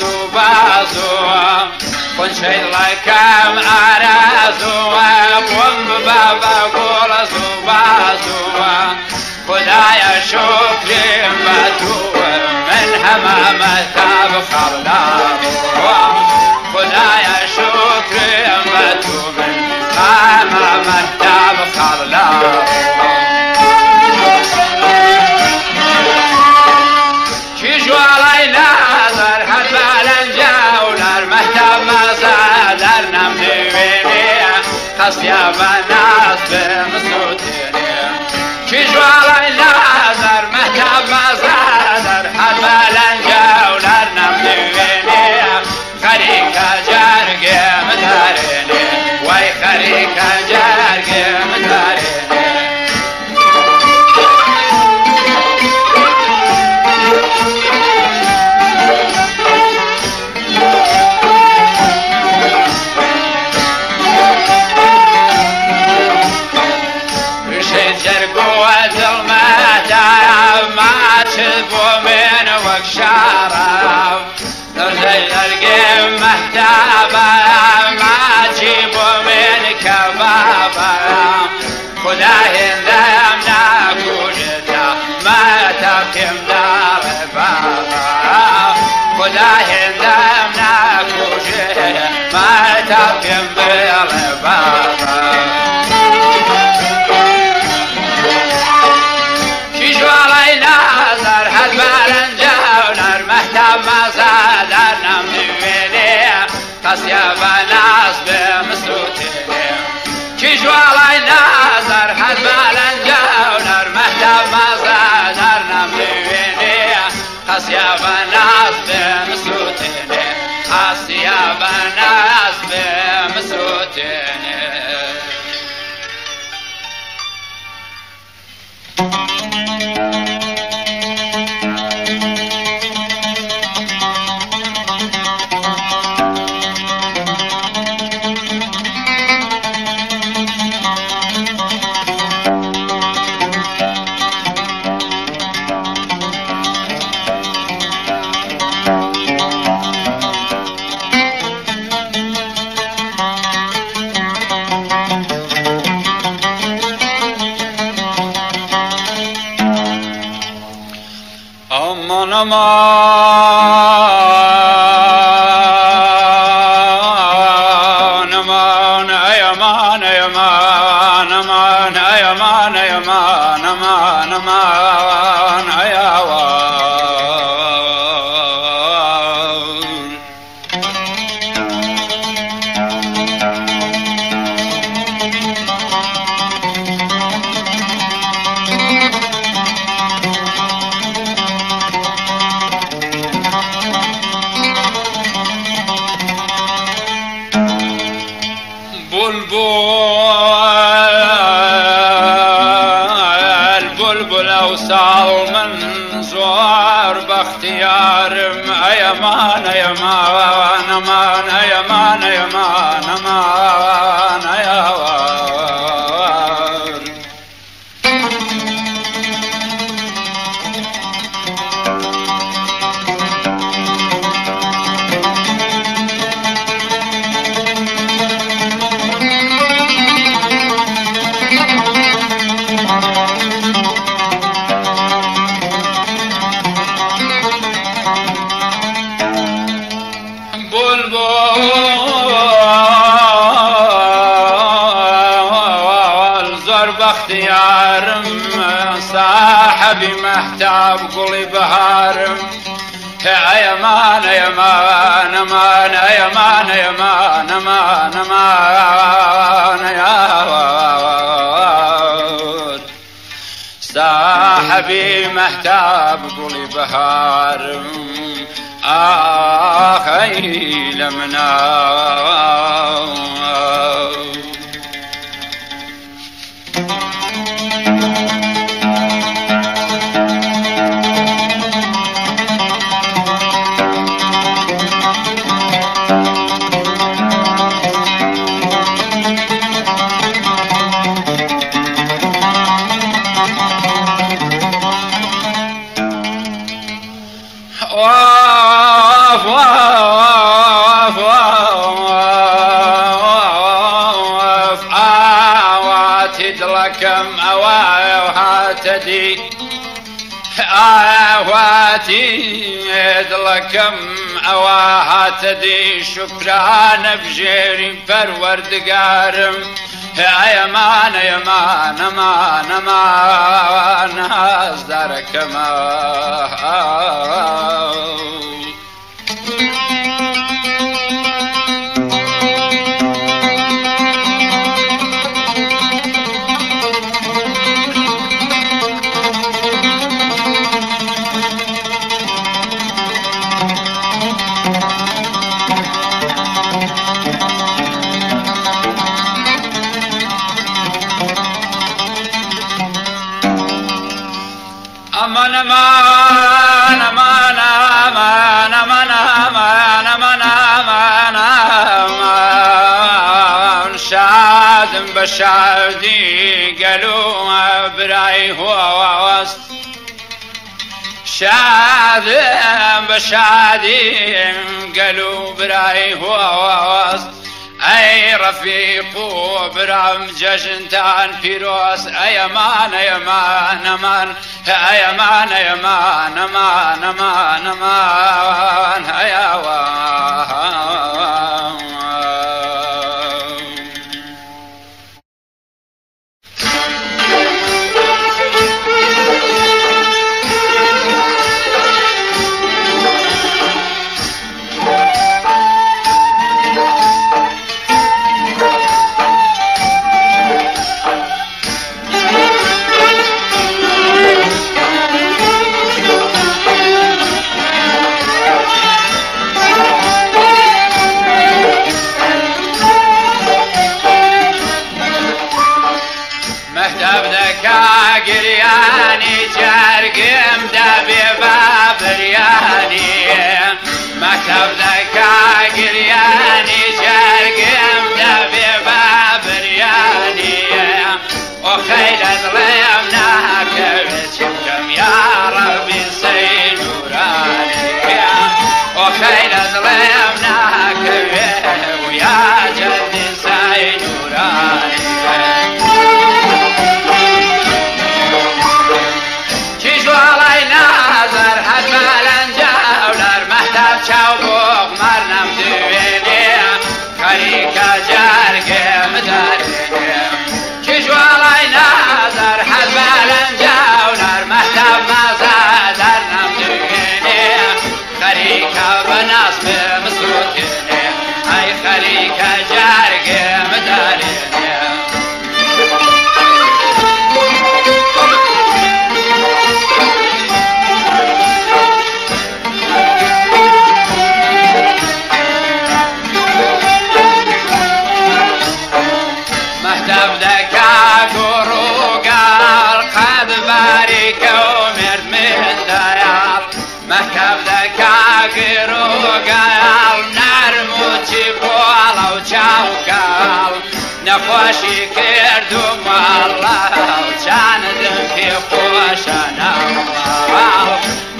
بازوم خونشەی ڕێکەم ئارازوم بۆم بابە گوڵەزوو بازوم خدایە شوکریم بە تووە من هەمامەتا بخەڵداوم خدایە شوکریم بە توو من هەمامەتا بخەڵداوم جوالای نظر هر بالنجا و در مهتاب مزا در نم دوینی خستیا و ناز به مسوتینی چی جوالای نظر مهتاب مزا در هر بالنجا و در نم دوینی خریکا جرگه مدارینی وای خریکا جرگه مدارینی شرف نرجع القيم مهتابة ما تجيبوا من كبابة خداه ذم ناكوجتا ما تبكم دار بابا خداه ذم ناكوجتا ما تبكم دار بابا شيشو علينا زر هالبالنجا مهتاب مزا در نم دوینی قصیا و ناز به مسوتینی چی جوالای نظر هد بالنجا در مهتاب مزا در نم دوینی قصیا و ناز به مسوتینی قصیا و ناز به مسوتینی aman aman ay aman ay aman aman ay aman ay aman aman aman ay aman البلبل اوصال من زوار باختيارم ايمان ايمان امان ايمان ايمان امان ايوان باختيارم صاحبي محتاب قولي بهارم يا امان يا امان امان يا امان يا امان امان امان يا صاحبي محتاب قولي بهارم اخي لمنا واف واف دڵەکەم ئەوە هاتەدی ئاواتی دڵەکەم ئەوە هاتەدی شکرانە بژێری پەروەردگارم ئەمان ئەمان ئەمان ئەمان هازدارەکەمە aman aman aman aman aman aman aman aman aman şadım başardı gelu biray huast şadım başardı gelu biray huast أي رفيق برام جشنتان فيروس أيمان أيمان أمان أيمان أيمان أمان أمان أمان أيوان قرياني جرقم دبي بابرياني مكتب ذكا قرياني جرقم دبي بابرياني وخيل ظلمنا كبشكم يا ربي سيدوراني وخيل ظلمنا كبشكم ويا جدي سيدوراني چاوبوق مرنم دوینی خریکا جرگم دارینیم کجوالای نظر حزبالن جاولر مهتب مزادر نم دوینی خریکا بنصب مسوکنی ای خریکا جرگم دارینیم مكتب ذكا قروقال نرموتي بولا وشاوكال نخوشي كردوم والله وشان دمكي خوشنا والله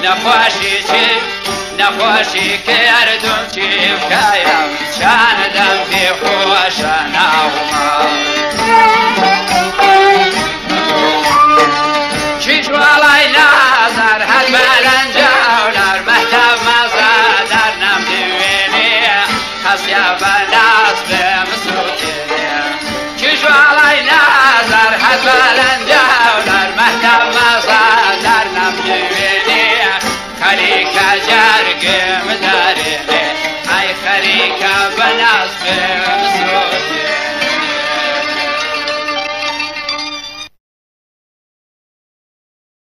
نخوشي كردوم كيف كايم شان دمكي خوشنا والله